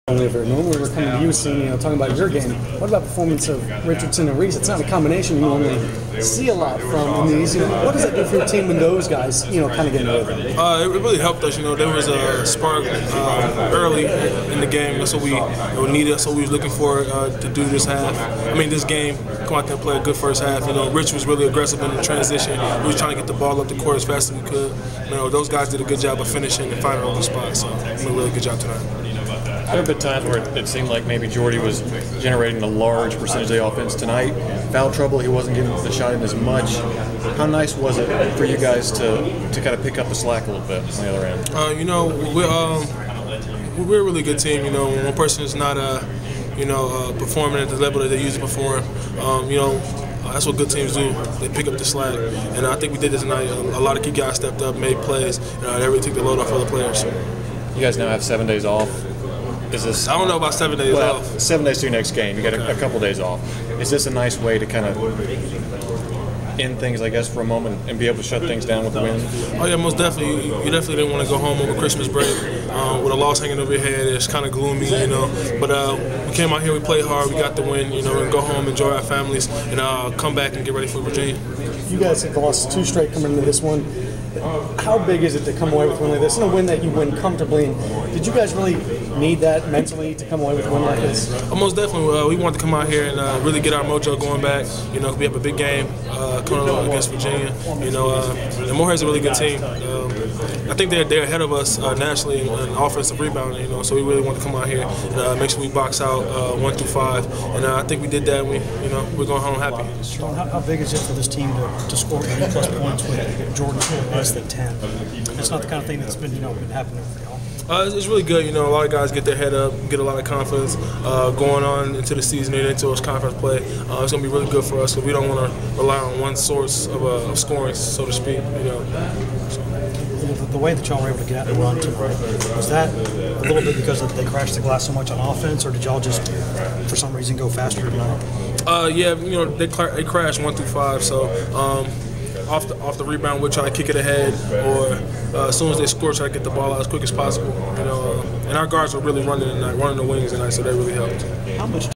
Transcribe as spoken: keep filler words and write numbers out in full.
Liver. Normally we're coming to you, seeing, you know, talking about your game. What about the performance of Richardson and Reese? It's not a combination you normally see a lot from in these. You know, what does that do for your team when those guys, you know, kind of get in rhythm? Uh, it really helped us. You know, there was a spark uh, early in the game. That's what we you know, needed. That's what we was looking for uh, to do this half. I mean, this game. Come out there and play a good first half. You know, Rich was really aggressive in the transition. He was trying to get the ball up the court as fast as we could. You know, those guys did a good job of finishing and finding open spots. So, we did a really good job tonight. There have been times where it, it seemed like maybe Jordy was generating a large percentage of the offense tonight. Foul trouble, he wasn't getting the shot in as much. How nice was it for you guys to, to kind of pick up the slack a little bit on the other end? Uh, you know, we're, um, we're a really good team. You know, when one person is not uh, you know, uh, performing at the level that they usually perform, um, you know, that's what good teams do. They pick up the slack. And I think we did this tonight. A lot of key guys stepped up, made plays. You know, they really took the load off other players. You guys now have seven days off. Is this, I don't know about seven days well, off. Seven days to your next game. You got a, a couple days off. Is this a nice way to kind of end things, I guess, for a moment and be able to shut things down with the win? Oh yeah, most definitely. You definitely didn't want to go home over Christmas break um, with a loss hanging over your head. It's kind of gloomy, you know. But uh, we came out here, we played hard, we got the win, you know, and go home, enjoy our families, and uh, come back and get ready for Virginia. You guys have lost two straight coming into this one. How big is it to come away with a win like this, and a win that you win comfortably? Did you guys really need that mentally to come away with a win like this? Uh, most definitely. Uh, we wanted to come out here and uh, really get our mojo going back. You know, we have a big game uh, coming up against Virginia. You know, uh, and Morehead's a really good team. Um, I think they're they're ahead of us uh, nationally in, in offensive rebounding. You know, so we really want to come out here and uh, make sure we box out uh, one through five. And uh, I think we did that. And we, you know, we're going home happy. How, how big is it for this team to, to score eighty plus points with Jordan less than ten? It's not the kind of thing that's been, you know, been happening for y'all. Uh, it's, it's really good. You know, a lot of guys get their head up, get a lot of confidence uh, going on into the season and into those conference play. Uh, it's going to be really good for us because we don't want to rely on one source of, uh, of scoring, so to speak. You know. So. The, the way that y'all were able to get out and run tonight, was that a little bit because they crashed the glass so much on offense, or did y'all just, for some reason, go faster tonight? Uh, yeah, you know, they, they crashed one through five, so. Um, Off the off the rebound, we'll try to kick it ahead, or uh, as soon as they score, try to get the ball out as quick as possible. You know, uh, and our guards were really running tonight, running the wings tonight, so that really helped. How much